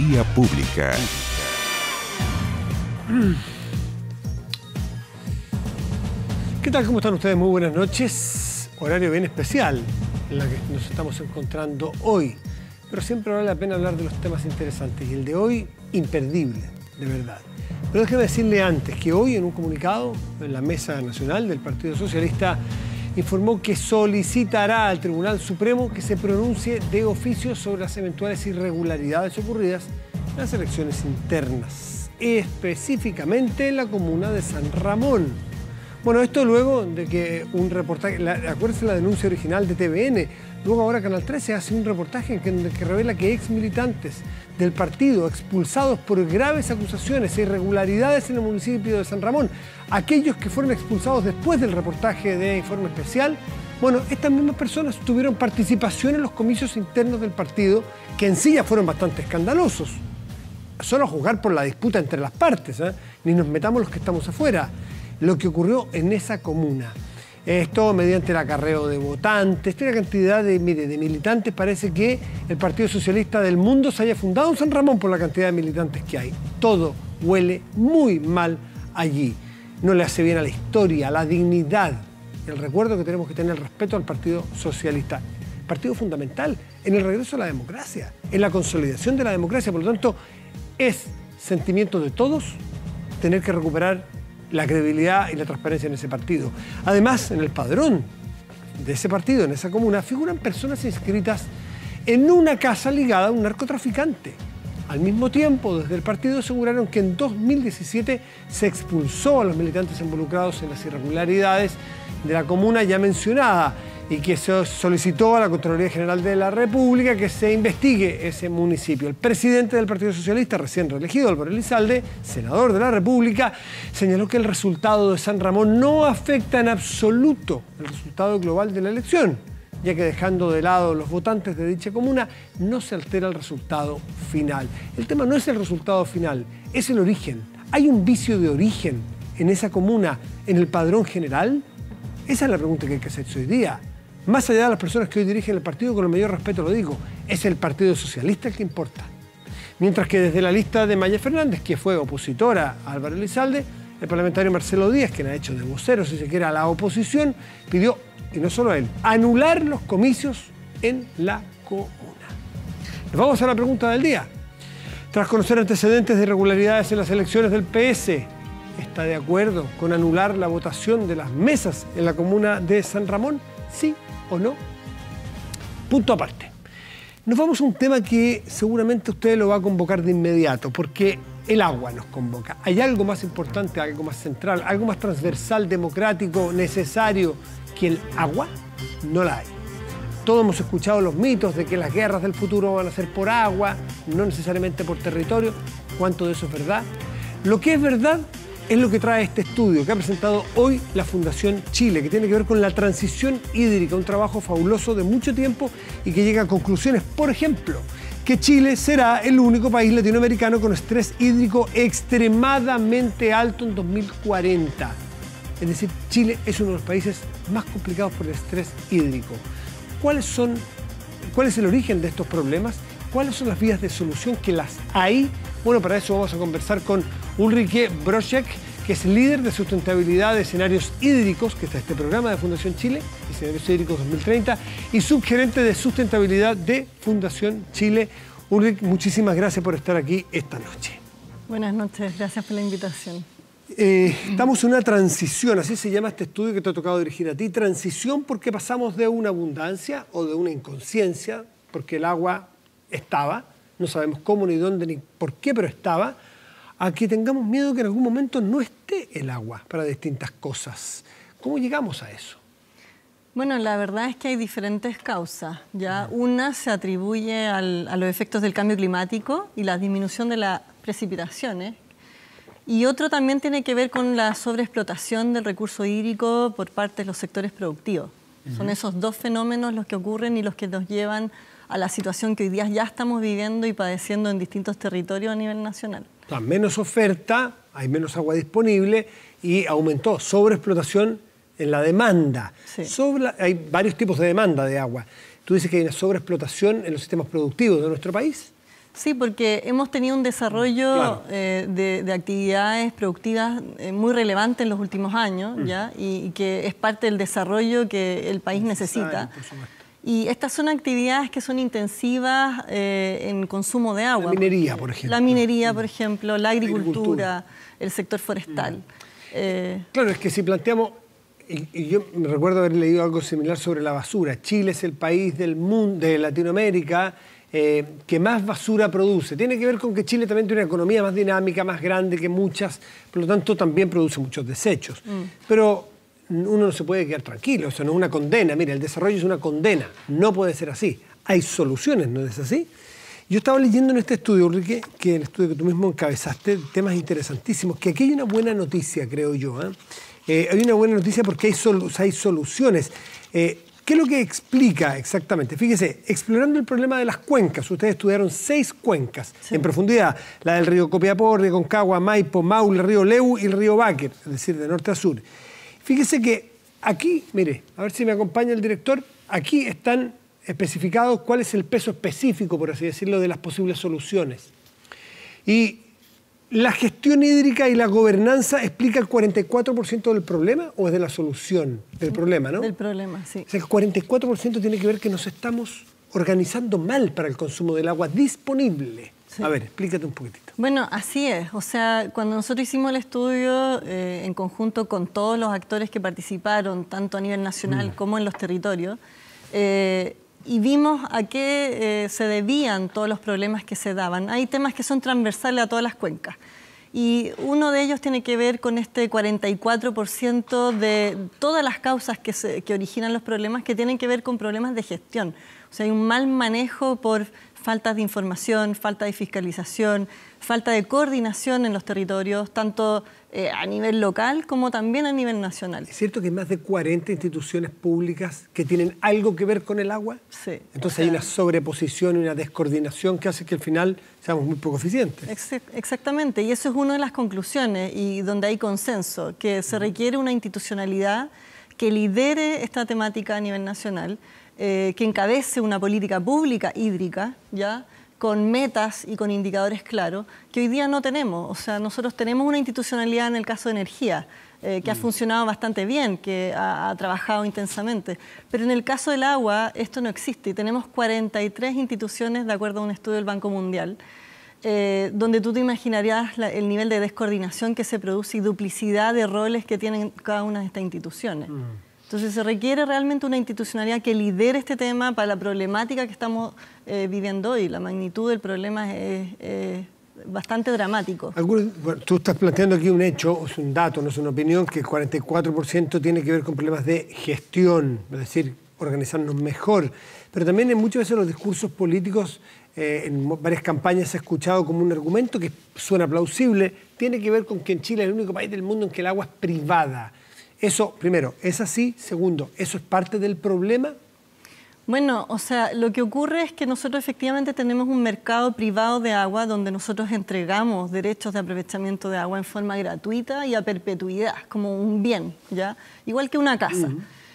Vía Pública. ¿Qué tal? ¿Cómo están ustedes? Muy buenas noches. Horario bien especial en la que nos estamos encontrando hoy. Pero siempre vale la pena hablar de los temas interesantes. Y el de hoy, imperdible, de verdad. Pero déjeme decirle antes que hoy, en un comunicado en la Mesa Nacional del Partido Socialista, informó que solicitará al Tribunal Supremo que se pronuncie de oficio sobre las eventuales irregularidades ocurridas en las elecciones internas, específicamente en la comuna de San Ramón. Bueno, esto luego de que un reportaje, acuérdense la denuncia original de TVN, luego ahora Canal 13 hace un reportaje que revela que ex militantes del partido expulsados por graves acusaciones e irregularidades en el municipio de San Ramón, aquellos que fueron expulsados después del reportaje de Informe Especial, bueno, estas mismas personas tuvieron participación en los comicios internos del partido, que en sí ya fueron bastante escandalosos. Solo a juzgar por la disputa entre las partes, ni nos metamos los que estamos afuera. Lo que ocurrió en esa comuna. Esto mediante el acarreo de votantes, una cantidad de militantes. Parece que el Partido Socialista del mundo se haya fundado en San Ramón por la cantidad de militantes que hay. Todo huele muy mal allí. No le hace bien a la historia, a la dignidad, el recuerdo que tenemos que tener, el respeto al Partido Socialista. Partido fundamental en el regreso a la democracia, en la consolidación de la democracia. Por lo tanto, es sentimiento de todos tener que recuperar la credibilidad y la transparencia en ese partido. Además, en el padrón de ese partido, en esa comuna, figuran personas inscritas en una casa ligada a un narcotraficante. Al mismo tiempo, desde el partido aseguraron que en 2017 se expulsó a los militantes involucrados en las irregularidades de la comuna ya mencionada y que se solicitó a la Contraloría General de la República que se investigue ese municipio. El presidente del Partido Socialista, recién reelegido, Álvaro Elizalde, senador de la República, señaló que el resultado de San Ramón no afecta en absoluto el resultado global de la elección, ya que dejando de lado los votantes de dicha comuna, no se altera el resultado final. El tema no es el resultado final, es el origen. ¿Hay un vicio de origen en esa comuna, en el padrón general? Esa es la pregunta que hay que hacerse hoy día. Más allá de las personas que hoy dirigen el partido, con el mayor respeto lo digo, es el Partido Socialista el que importa. Mientras que desde la lista de Maya Fernández, que fue opositora a Álvaro Elizalde, el parlamentario Marcelo Díaz, quien ha hecho de vocero, si se quiere, a la oposición, pidió, y no solo él, anular los comicios en la comuna. Nos vamos a la pregunta del día. Tras conocer antecedentes de irregularidades en las elecciones del PS, ¿está de acuerdo con anular la votación de las mesas en la comuna de San Ramón? ¿Sí o no? Punto aparte. Nos vamos a un tema que seguramente usted lo va a convocar de inmediato, porque el agua nos convoca. ¿Hay algo más importante, algo más central, algo más transversal, democrático, necesario que el agua? No la hay. Todos hemos escuchado los mitos de que las guerras del futuro van a ser por agua, no necesariamente por territorio. ¿Cuánto de eso es verdad? Lo que es verdad es lo que trae este estudio que ha presentado hoy la Fundación Chile, que tiene que ver con la transición hídrica, un trabajo fabuloso de mucho tiempo y que llega a conclusiones, por ejemplo, que Chile será el único país latinoamericano con estrés hídrico extremadamente alto en 2040. Es decir, Chile es uno de los países más complicados por el estrés hídrico. ¿Cuál es el origen de estos problemas? ¿Cuáles son las vías de solución que las hay? Bueno, para eso vamos a conversar con Ulrike Broschek, que es líder de sustentabilidad de escenarios hídricos, que está este programa de Fundación Chile, Escenarios Hídricos 2030, y subgerente de sustentabilidad de Fundación Chile. Ulrike, muchísimas gracias por estar aquí esta noche. Buenas noches, gracias por la invitación. Estamos en una transición, así se llama este estudio que te ha tocado dirigir a ti. Transición porque pasamos de una abundancia o de una inconsciencia, porque el agua estaba, no sabemos cómo, ni dónde, ni por qué, pero estaba, a que tengamos miedo que en algún momento no esté el agua para distintas cosas. ¿Cómo llegamos a eso? Bueno, la verdad es que hay diferentes causas. Ya una se atribuye a los efectos del cambio climático y la disminución de las precipitaciones. Y otro también tiene que ver con la sobreexplotación del recurso hídrico por parte de los sectores productivos. Son esos dos fenómenos los que ocurren y los que nos llevan a la situación que hoy día ya estamos viviendo y padeciendo en distintos territorios a nivel nacional. O sea, menos oferta, hay menos agua disponible y aumentó sobreexplotación en la demanda. Sí. Hay varios tipos de demanda de agua. ¿Tú dices que hay una sobreexplotación en los sistemas productivos de nuestro país? Sí, porque hemos tenido un desarrollo de actividades productivas muy relevante en los últimos años, ¿ya? Y que es parte del desarrollo que el país necesita. Y estas son actividades que son intensivas en consumo de agua. La minería, por ejemplo. La minería, por ejemplo, la agricultura, el sector forestal. Claro, es que si planteamos, y yo me recuerdo haber leído algo similar sobre la basura. Chile es el país del mundo, de Latinoamérica, que más basura produce. Tiene que ver con que Chile también tiene una economía más dinámica, más grande que muchas, por lo tanto también produce muchos desechos. Pero uno no se puede quedar tranquilo, eso no es una condena. Mira, el desarrollo es una condena, no puede ser así. Hay soluciones, ¿no es así? Yo estaba leyendo en este estudio, Ulrike, que el estudio que tú mismo encabezaste, temas interesantísimos, que aquí hay una buena noticia, creo yo. Hay una buena noticia porque hay soluciones. ¿Qué es lo que explica exactamente? Fíjese, explorando el problema de las cuencas, ustedes estudiaron 6 cuencas en profundidad, la del río Copiapó, río Concagua, Maipo, Maule, río Leu y el río Báquer, es decir, de norte a sur. Fíjese que aquí, mire, a ver si me acompaña el director, aquí están especificados cuál es el peso específico, por así decirlo, de las posibles soluciones. Y ¿la gestión hídrica y la gobernanza explica el 44% del problema o es de la solución del problema, no? Del problema, sí. O sea, el 44% tiene que ver que nos estamos organizando mal para el consumo del agua disponible. Sí. A ver, explícate un poquitito. Bueno, así es. O sea, cuando nosotros hicimos el estudio en conjunto con todos los actores que participaron, tanto a nivel nacional como en los territorios, y vimos a qué se debían todos los problemas que se daban. Hay temas que son transversales a todas las cuencas. Y uno de ellos tiene que ver con este 44% de todas las causas que originan los problemas que tienen que ver con problemas de gestión. O sea, hay un mal manejo por falta de información, falta de fiscalización, falta de coordinación en los territorios, tanto a nivel local como también a nivel nacional. ¿Es cierto que hay más de 40 instituciones públicas que tienen algo que ver con el agua? Sí. Entonces hay una sobreposición y una descoordinación que hace que al final seamos muy poco eficientes. Exactamente, y eso es una de las conclusiones y donde hay consenso, que se requiere una institucionalidad que lidere esta temática a nivel nacional, que encabece una política pública hídrica, ¿ya?, con metas y con indicadores claros, que hoy día no tenemos. O sea, nosotros tenemos una institucionalidad en el caso de energía, que ha funcionado bastante bien, que ha trabajado intensamente. Pero en el caso del agua, esto no existe. Y tenemos 43 instituciones, de acuerdo a un estudio del Banco Mundial, donde tú te imaginarías el nivel de descoordinación que se produce y duplicidad de roles que tienen cada una de estas instituciones. Entonces se requiere realmente una institucionalidad que lidere este tema para la problemática que estamos viviendo hoy. La magnitud del problema es bastante dramático. Bueno, tú estás planteando aquí un hecho, es un dato, no es una opinión, que el 44% tiene que ver con problemas de gestión, es decir, organizarnos mejor. Pero también en muchas veces los discursos políticos, en varias campañas se ha escuchado como un argumento que suena plausible, tiene que ver con que en Chile es el único país del mundo en que el agua es privada. Eso, primero, ¿es así? Segundo, ¿eso es parte del problema? Bueno, o sea, lo que ocurre es que nosotros efectivamente tenemos un mercado privado de agua donde nosotros entregamos derechos de aprovechamiento de agua en forma gratuita y a perpetuidad, como un bien, ¿ya? Igual que una casa.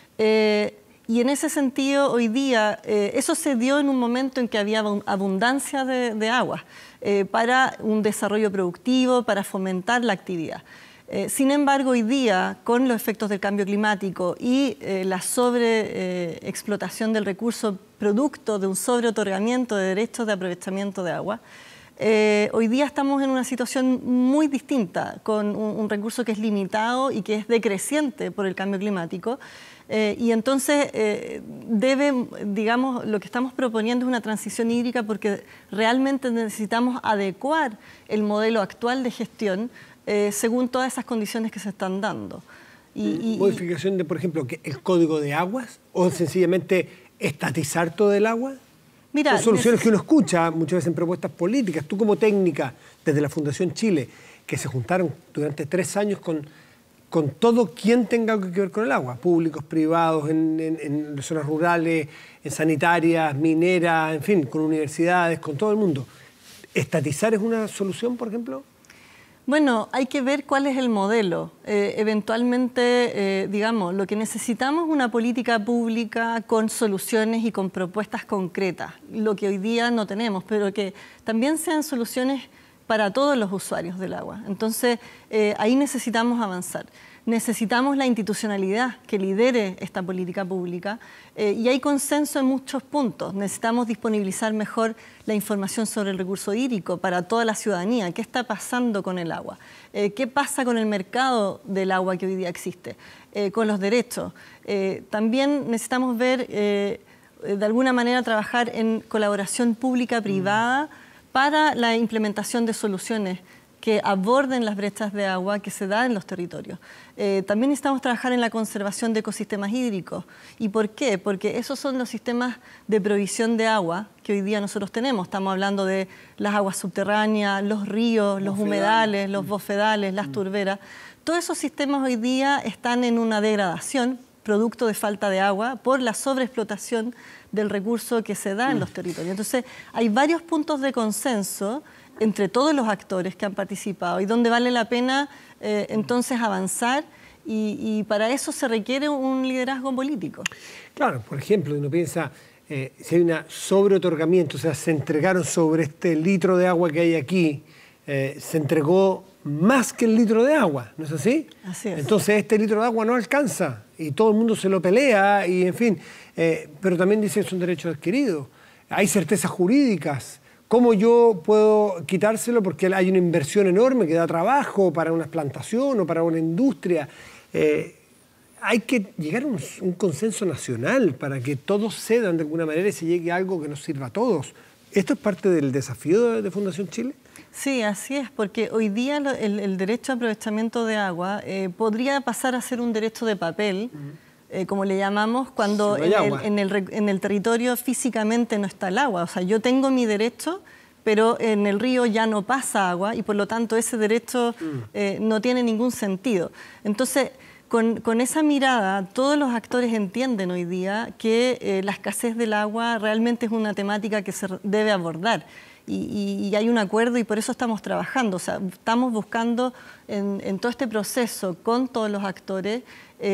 Y en ese sentido, hoy día, eso se dio en un momento en que había abundancia de agua para un desarrollo productivo, para fomentar la actividad. Sin embargo, hoy día, con los efectos del cambio climático y la sobreexplotación del recurso producto de un sobreotorgamiento de derechos de aprovechamiento de agua, hoy día estamos en una situación muy distinta, con un recurso que es limitado y que es decreciente por el cambio climático. Y entonces digamos, lo que estamos proponiendo es una transición hídrica porque realmente necesitamos adecuar el modelo actual de gestión según todas esas condiciones que se están dando. ¿Modificación de, por ejemplo, el código de aguas o sencillamente estatizar todo el agua? Mira, son soluciones que uno escucha muchas veces en propuestas políticas. Tú como técnica desde la Fundación Chile, que se juntaron durante 3 años con todo quien tenga algo que ver con el agua, públicos, privados, en zonas rurales, en sanitarias, mineras, en fin, con universidades, con todo el mundo. ¿Estatizar es una solución, por ejemplo? Bueno, hay que ver cuál es el modelo. Eventualmente, digamos, lo que necesitamos es una política pública con soluciones y con propuestas concretas, lo que hoy día no tenemos, pero que también sean soluciones para todos los usuarios del agua. Entonces, ahí necesitamos avanzar. Necesitamos la institucionalidad que lidere esta política pública y hay consenso en muchos puntos. Necesitamos disponibilizar mejor la información sobre el recurso hídrico para toda la ciudadanía. ¿Qué está pasando con el agua? ¿Qué pasa con el mercado del agua que hoy día existe? Con los derechos. También necesitamos ver, de alguna manera, trabajar en colaboración pública-privada para la implementación de soluciones que aborden las brechas de agua que se dan en los territorios. También necesitamos trabajar en la conservación de ecosistemas hídricos. ¿Y por qué? Porque esos son los sistemas de provisión de agua que hoy día nosotros tenemos. Estamos hablando de las aguas subterráneas, los ríos, los humedales, los bofedales, las turberas. Todos esos sistemas hoy día están en una degradación, producto de falta de agua, por la sobreexplotación del recurso que se da en los territorios. Entonces, hay varios puntos de consenso entre todos los actores que han participado y donde vale la pena entonces avanzar y para eso se requiere un liderazgo político. Claro, por ejemplo, uno piensa, si hay un sobreotorgamiento, o sea, se entregaron sobre este litro de agua que hay aquí, se entregó más que el litro de agua, ¿no es así? Así es. Entonces este litro de agua no alcanza y todo el mundo se lo pelea y en fin, pero también dicen que son derechos adquiridos, hay certezas jurídicas. ¿Cómo yo puedo quitárselo? Porque hay una inversión enorme que da trabajo para una plantación o para una industria. Hay que llegar a un consenso nacional para que todos cedan de alguna manera y se llegue a algo que nos sirva a todos. ¿Esto es parte del desafío de Fundación Chile? Sí, así es, porque hoy día el derecho a aprovechamiento de agua podría pasar a ser un derecho de papel, como le llamamos, cuando en el territorio físicamente no está el agua. O sea, yo tengo mi derecho, pero en el río ya no pasa agua y por lo tanto ese derecho no tiene ningún sentido. Entonces, con esa mirada, todos los actores entienden hoy día que la escasez del agua realmente es una temática que se debe abordar. Y hay un acuerdo y por eso estamos trabajando. O sea, estamos buscando en todo este proceso con todos los actores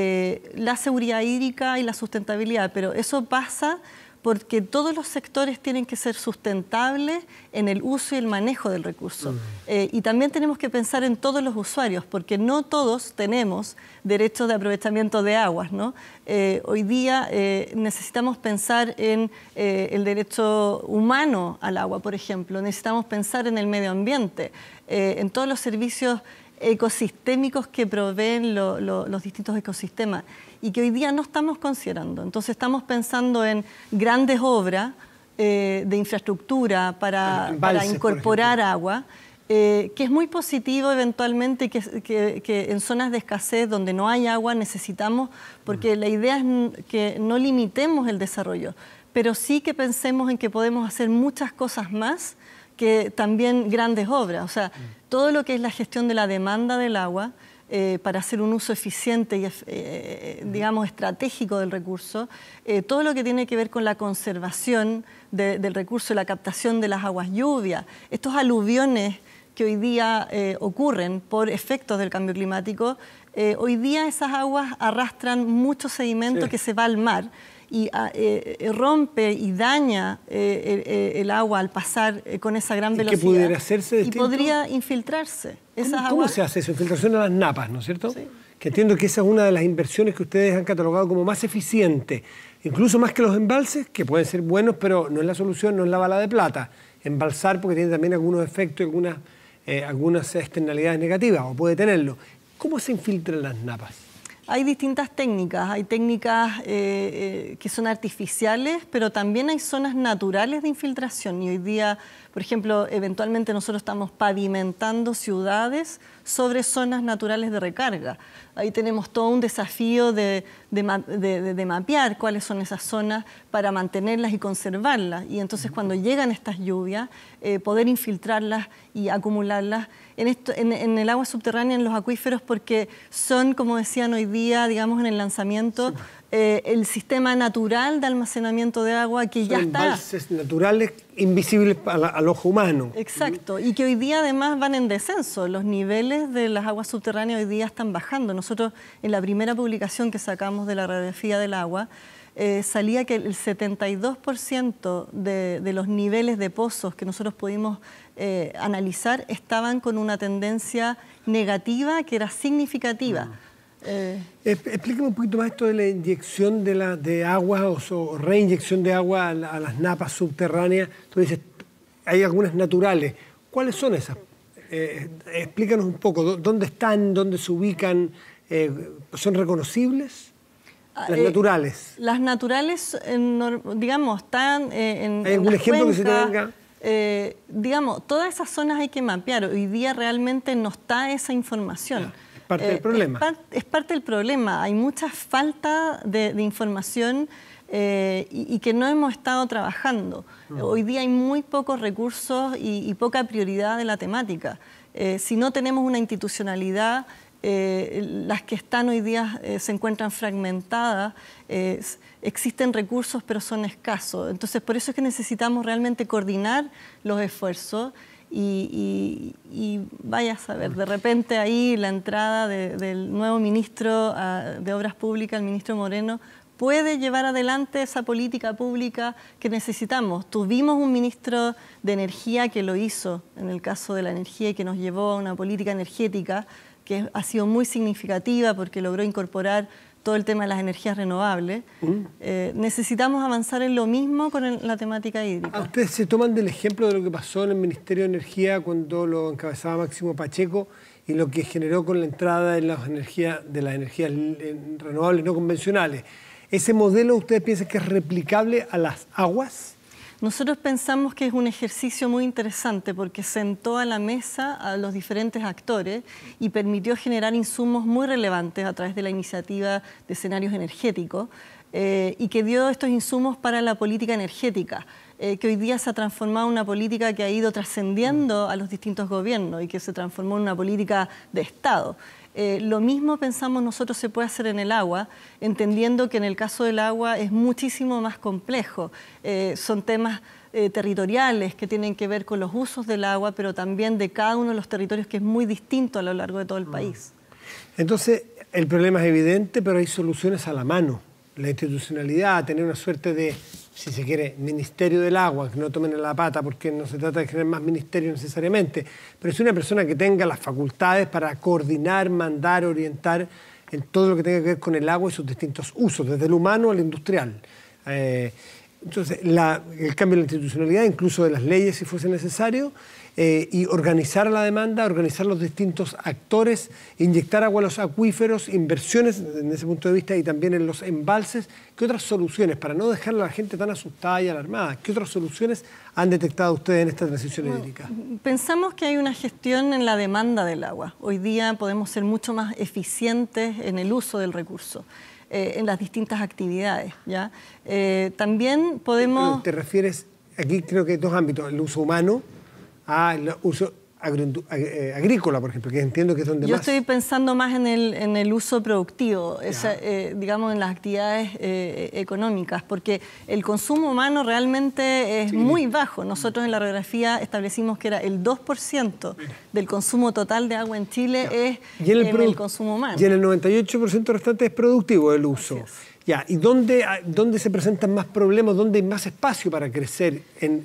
la seguridad hídrica y la sustentabilidad, pero eso pasa porque todos los sectores tienen que ser sustentables en el uso y el manejo del recurso. Y también tenemos que pensar en todos los usuarios, porque no todos tenemos derechos de aprovechamiento de aguas, ¿no? Hoy día necesitamos pensar en el derecho humano al agua, por ejemplo. Necesitamos pensar en el medio ambiente, en todos los servicios ecosistémicos que proveen los distintos ecosistemas y que hoy día no estamos considerando. Entonces estamos pensando en grandes obras de infraestructura para incorporar agua, que es muy positivo eventualmente que en zonas de escasez donde no hay agua necesitamos, porque la idea es que no limitemos el desarrollo, pero sí que pensemos en que podemos hacer muchas cosas más que también grandes obras. O sea, todo lo que es la gestión de la demanda del agua para hacer un uso eficiente y, digamos, estratégico del recurso, todo lo que tiene que ver con la conservación del recurso, la captación de las aguas lluvias, estos aluviones que hoy día ocurren por efectos del cambio climático, hoy día esas aguas arrastran mucho sedimento que se va al mar y rompe y daña el agua al pasar con esa gran velocidad. ¿Qué pudiera hacerse distinto? Y podría infiltrarse. ¿Cómo se hace eso? Infiltración a las napas, ¿no es cierto? Sí. Que entiendo que esa es una de las inversiones que ustedes han catalogado como más eficiente, incluso más que los embalses, que pueden ser buenos, pero no es la solución, no es la bala de plata. Embalsar porque tiene también algunos efectos y algunas externalidades negativas, o puede tenerlo. ¿Cómo se infiltran las napas? Hay distintas técnicas, hay técnicas que son artificiales, pero también hay zonas naturales de infiltración. Y hoy día, por ejemplo, eventualmente nosotros estamos pavimentando ciudades sobre zonas naturales de recarga. Ahí tenemos todo un desafío de mapear cuáles son esas zonas para mantenerlas y conservarlas. Y entonces cuando llegan estas lluvias, poder infiltrarlas y acumularlas en el agua subterránea, en los acuíferos, porque son, como decían hoy día, digamos, en el lanzamiento, el sistema natural de almacenamiento de agua que ya está. Embalses naturales invisibles al ojo humano. Exacto, y que hoy día además van en descenso. Los niveles de las aguas subterráneas hoy día están bajando. Nosotros en la primera publicación que sacamos de la radiografía del agua, salía que el 72% de los niveles de pozos que nosotros pudimos analizar estaban con una tendencia negativa que era significativa. Explíqueme un poquito más esto de la inyección de agua o reinyección de agua a las napas subterráneas. Tú dices, hay algunas naturales. ¿Cuáles son esas? Explícanos un poco, ¿dónde están, dónde se ubican? ¿Son reconocibles? Las naturales. Las naturales, digamos, están en ¿Hay algún ejemplo que se tenga? Digamos, todas esas zonas hay que mapear. Hoy día realmente no está esa información. Es parte del problema. Es parte del problema. Hay mucha falta de información y que no hemos estado trabajando. Hoy día hay muy pocos recursos y poca prioridad de la temática. Si no tenemos una institucionalidad, las que están hoy día se encuentran fragmentadas, existen recursos pero son escasos. Entonces por eso es que necesitamos realmente coordinar los esfuerzos y vaya a saber, de repente ahí la entrada del nuevo ministro de Obras Públicas, el ministro Moreno, puede llevar adelante esa política pública que necesitamos. Tuvimos un ministro de Energía que lo hizo en el caso de la energía y que nos llevó a una política energética que ha sido muy significativa porque logró incorporar todo el tema de las energías renovables. Necesitamos avanzar en lo mismo con la temática hídrica. ¿Ustedes se toman del ejemplo de lo que pasó en el Ministerio de Energía cuando lo encabezaba Máximo Pacheco y lo que generó con la entrada de las energías renovables no convencionales? ¿Ese modelo ustedes piensan que es replicable a las aguas? Nosotros pensamos que es un ejercicio muy interesante porque sentó a la mesa a los diferentes actores y permitió generar insumos muy relevantes a través de la iniciativa de escenarios energéticos y que dio estos insumos para la política energética, que hoy día se ha transformado en una política que ha ido trascendiendo a los distintos gobiernos y que se transformó en una política de Estado. Lo mismo pensamos nosotros se puede hacer en el agua, entendiendo que en el caso del agua es muchísimo más complejo. Son temas territoriales que tienen que ver con los usos del agua, pero también de cada uno de los territorios que es muy distinto a lo largo de todo el país. Entonces, el problema es evidente, pero hay soluciones a la mano. La institucionalidad, tener una suerte de, si se quiere, ministerio del agua, que no tomen en la pata, porque no se trata de generar más ministerio necesariamente, pero es una persona que tenga las facultades para coordinar, mandar, orientar en todo lo que tenga que ver con el agua y sus distintos usos, desde el humano al industrial. Entonces, el cambio de la institucionalidad, incluso de las leyes si fuese necesario, y organizar la demanda, organizar los distintos actores, inyectar agua a los acuíferos, inversiones en ese punto de vista y también en los embalses. ¿Qué otras soluciones, para no dejar a la gente tan asustada y alarmada, qué otras soluciones han detectado ustedes en esta transición hídrica? Pensamos que hay una gestión en la demanda del agua. Hoy día podemos ser mucho más eficientes en el uso del recurso. En las distintas actividades, ¿ya? También podemos... ¿Te refieres, aquí creo que hay dos ámbitos, el uso humano al uso agrícola, por ejemplo, que entiendo que es donde Yo más... Yo estoy pensando más en el uso productivo, digamos en las actividades económicas, porque el consumo humano realmente es muy bajo. Nosotros en la radiografía establecimos que era el 2% del consumo total de agua en Chile es en el consumo humano. Y en el 98% restante es productivo el uso. Ya, ¿y dónde se presentan más problemas? ¿Dónde hay más espacio para crecer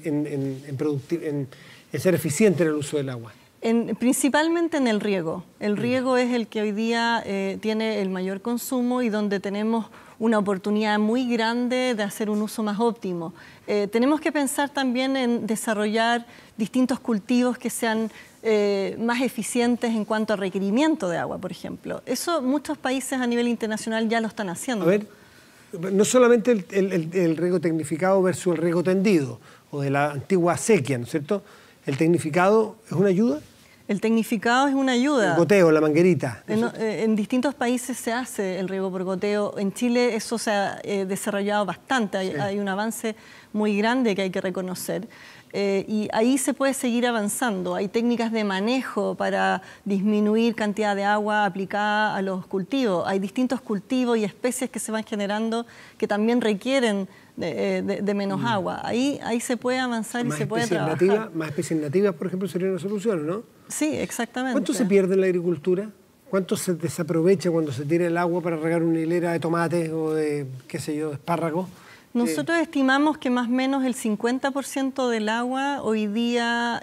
en ser eficiente en el uso del agua? Principalmente en el riego. El riego es el que hoy día tiene el mayor consumo y donde tenemos una oportunidad muy grande de hacer un uso más óptimo. Tenemos que pensar también en desarrollar distintos cultivos que sean más eficientes en cuanto a requerimiento de agua, por ejemplo. Eso muchos países a nivel internacional ya lo están haciendo. A ver, no solamente el riego tecnificado versus el riego tendido o de la antigua acequia, ¿no es cierto? ¿El tecnificado es una ayuda? El tecnificado es una ayuda. El goteo, la manguerita. En distintos países se hace el riego por goteo. En Chile eso se ha desarrollado bastante. Hay un avance muy grande que hay que reconocer. Y ahí se puede seguir avanzando. Hay técnicas de manejo para disminuir cantidad de agua aplicada a los cultivos. Hay distintos cultivos y especies que se van generando que también requieren de menos agua. Ahí se puede avanzar y se puede trabajar. Más especies nativas, por ejemplo, sería una solución, ¿no? Sí, exactamente. ¿Cuánto se pierde en la agricultura? ¿Cuánto se desaprovecha cuando se tira el agua para regar una hilera de tomates o de, qué sé yo, de espárragos? Nosotros estimamos que más o menos el 50% del agua hoy día,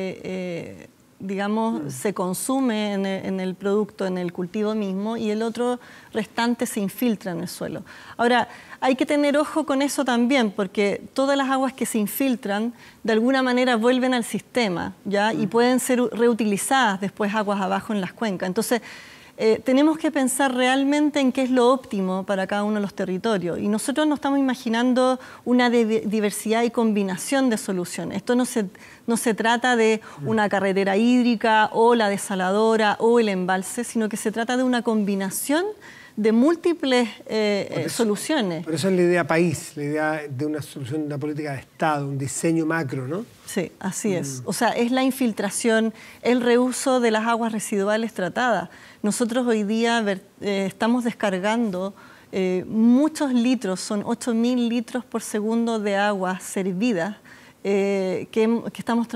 digamos, se consume en el producto, en el cultivo mismo, y el otro restante se infiltra en el suelo. Ahora, hay que tener ojo con eso también, porque todas las aguas que se infiltran, de alguna manera vuelven al sistema, ¿ya? Y pueden ser reutilizadas después aguas abajo en las cuencas. Entonces, tenemos que pensar realmente en qué es lo óptimo para cada uno de los territorios. Y nosotros nos estamos imaginando una diversidad y combinación de soluciones. Esto no se trata de una carretera hídrica o la desaladora o el embalse, sino que se trata de una combinación de múltiples soluciones. Pero esa es la idea país, la idea de una solución de una política de Estado, un diseño macro, ¿no? Sí, así es. O sea, es la infiltración, el reuso de las aguas residuales tratadas. Nosotros hoy día estamos descargando muchos litros, son 8.000 litros por segundo de agua servida que estamos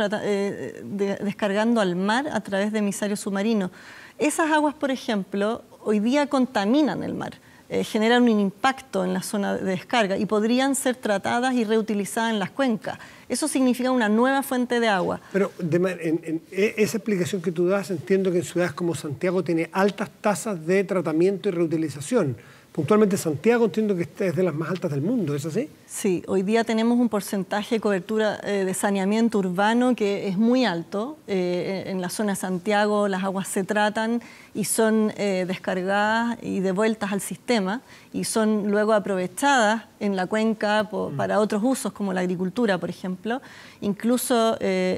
descargando al mar a través de emisarios submarinos. Esas aguas, por ejemplo, hoy día contaminan el mar, generan un impacto en la zona de descarga y podrían ser tratadas y reutilizadas en las cuencas. Eso significa una nueva fuente de agua. Pero en esa explicación que tú das, entiendo que en ciudades como Santiago tiene altas tasas de tratamiento y reutilización. Puntualmente Santiago entiendo que es de las más altas del mundo, ¿es así? Sí, hoy día tenemos un porcentaje de cobertura de saneamiento urbano que es muy alto. En la zona de Santiago las aguas se tratan y son descargadas y devueltas al sistema y son luego aprovechadas en la cuenca para otros usos como la agricultura, por ejemplo, incluso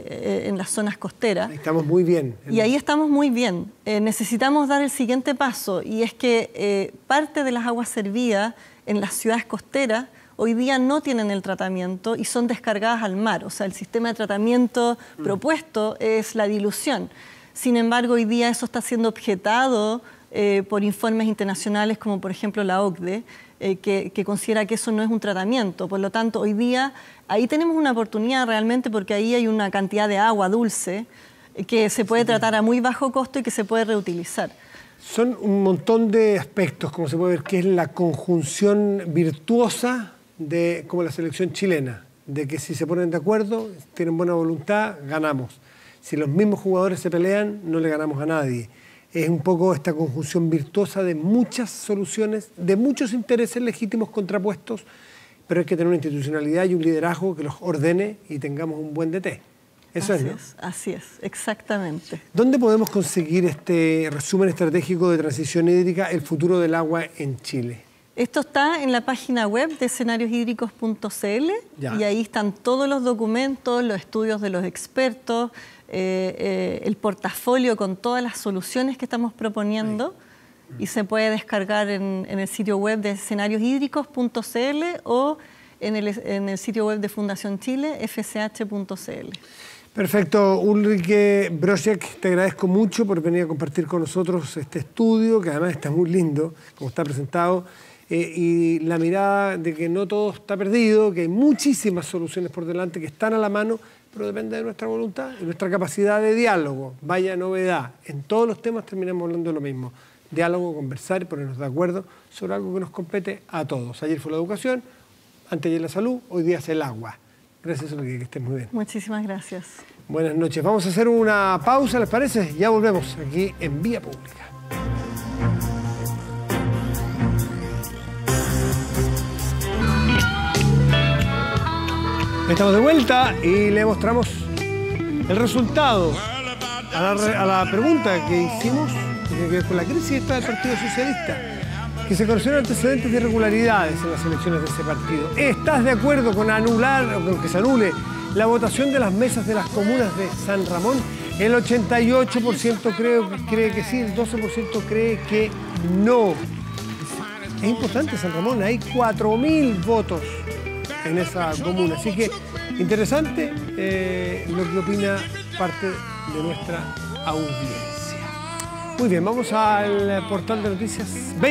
en las zonas costeras. Ahí estamos muy bien. Y ahí estamos muy bien. Necesitamos dar el siguiente paso y es que parte de las aguas servidas en las ciudades costeras hoy día no tienen el tratamiento y son descargadas al mar. O sea, el sistema de tratamiento propuesto es la dilución. Sin embargo, hoy día eso está siendo objetado por informes internacionales como por ejemplo la OCDE, que considera que eso no es un tratamiento. Por lo tanto, hoy día ahí tenemos una oportunidad realmente porque ahí hay una cantidad de agua dulce que se puede tratar a muy bajo costo y que se puede reutilizar. Son un montón de aspectos, como se puede ver, que es la conjunción virtuosa de como la selección chilena, de que si se ponen de acuerdo, tienen buena voluntad, ganamos. Si los mismos jugadores se pelean, no le ganamos a nadie. Es un poco esta conjunción virtuosa de muchas soluciones, de muchos intereses legítimos contrapuestos, pero hay que tener una institucionalidad y un liderazgo que los ordene y tengamos un buen DT. Eso es, ¿no? Así es, exactamente. ¿Dónde podemos conseguir este resumen estratégico de transición hídrica, el futuro del agua en Chile? Esto está en la página web de escenarioshídricos.cl y ahí están todos los documentos, los estudios de los expertos, el portafolio con todas las soluciones que estamos proponiendo y se puede descargar en el sitio web de escenarioshídricos.cl o en el sitio web de Fundación Chile, fch.cl. Perfecto. Ulrike Broschek, te agradezco mucho por venir a compartir con nosotros este estudio, que además está muy lindo, como está presentado, y la mirada de que no todo está perdido, que hay muchísimas soluciones por delante que están a la mano, pero depende de nuestra voluntad y nuestra capacidad de diálogo. Vaya novedad. En todos los temas terminamos hablando de lo mismo. Diálogo, conversar y ponernos de acuerdo sobre algo que nos compete a todos. Ayer fue la educación, anteayer la salud, hoy día es el agua. Gracias, Ulrike, que estés muy bien. Muchísimas gracias. Buenas noches. Vamos a hacer una pausa, ¿les parece? Ya volvemos aquí en Vía Pública. Estamos de vuelta y le mostramos el resultado a la pregunta que hicimos, que tiene que ver con la crisis esta del Partido Socialista, que se conocieron antecedentes de irregularidades en las elecciones de ese partido. ¿Estás de acuerdo con anular o con que se anule la votación de las mesas de las comunas de San Ramón? El 88% cree que sí, el 12% cree que no. Es importante San Ramón, hay 4.000 votos en esa comuna. Así que interesante lo que opina parte de nuestra audiencia. Muy bien, vamos al portal de noticias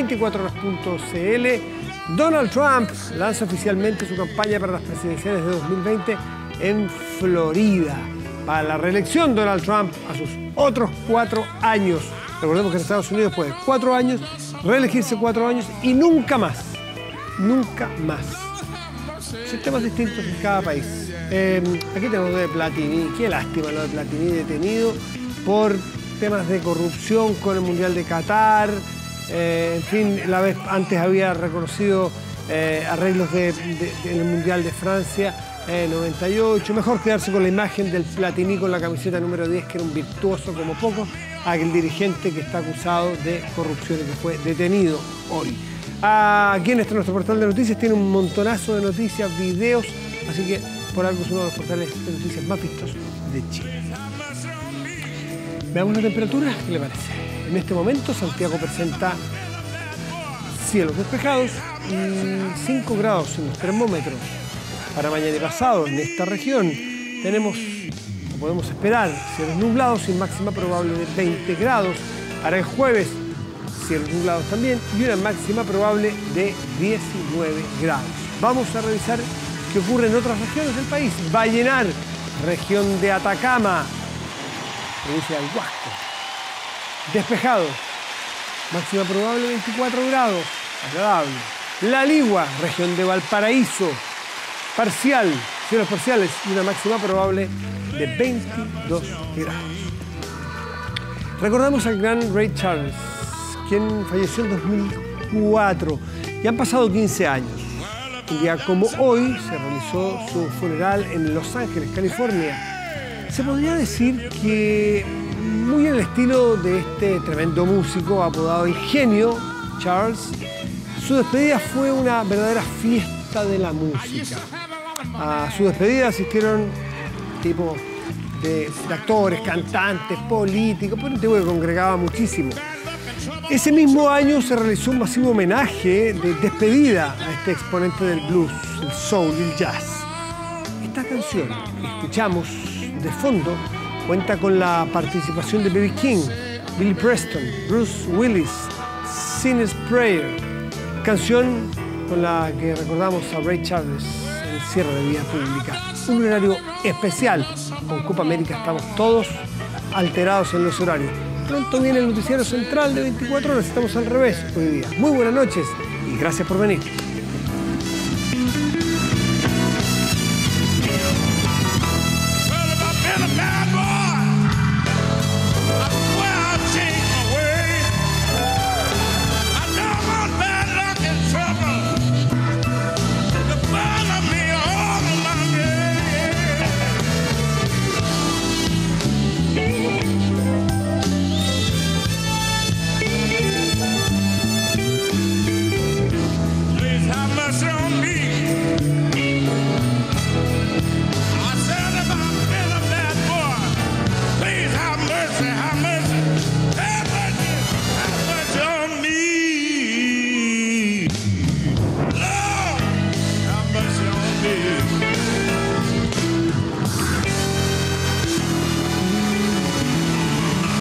24horas.cl. Donald Trump lanza oficialmente su campaña para las presidenciales de 2020 en Florida. Para la reelección, Donald Trump a sus otros 4 años. Recordemos que en Estados Unidos puede 4 años, reelegirse 4 años y nunca más. Nunca más. Sistemas distintos en cada país. Aquí tenemos lo de Platini. Qué lástima lo de Platini, detenido por temas de corrupción con el Mundial de Qatar. En fin, la vez antes había reconocido arreglos en el Mundial de Francia 98. Mejor quedarse con la imagen del Platini con la camiseta número 10, que era un virtuoso como pocos, aquel dirigente que está acusado de corrupción y que fue detenido hoy. Aquí en nuestro portal de noticias tiene un montonazo de noticias, videos, así que por algo es uno de los portales de noticias más vistos de Chile. Veamos la temperatura, ¿qué le parece? En este momento Santiago presenta cielos despejados y 5 grados en los termómetros. Para mañana y pasado en esta región tenemos, o podemos esperar, cielos nublados y máxima probable de 20 grados. Para el jueves, cielos nublados también y una máxima probable de 19 grados. Vamos a revisar qué ocurre en otras regiones del país. Vallenar, región de Atacama, provincia del Huasco. Despejado, máxima probable 24 grados, agradable. La Ligua, región de Valparaíso, parcial, cielos parciales y una máxima probable de 22 grados. Recordamos al gran Ray Charles, quien falleció en 2004. Y han pasado 15 años. Un día como hoy se realizó su funeral en Los Ángeles, California. Se podría decir que muy en el estilo de este tremendo músico apodado El Genio, Charles, su despedida fue una verdadera fiesta de la música. A su despedida asistieron tipos de actores, cantantes, políticos, pero un tipo que congregaba muchísimo. Ese mismo año se realizó un masivo homenaje de despedida a este exponente del blues, el soul y el jazz. Esta canción que escuchamos de fondo cuenta con la participación de B.B. King, Billy Preston, Bruce Willis, Sinner's Prayer, canción con la que recordamos a Ray Charles en el cierre de vida pública. Un horario especial. Con Copa América estamos todos alterados en los horarios. Pronto viene el noticiero central de 24 horas, estamos al revés hoy día. Muy buenas noches y gracias por venir.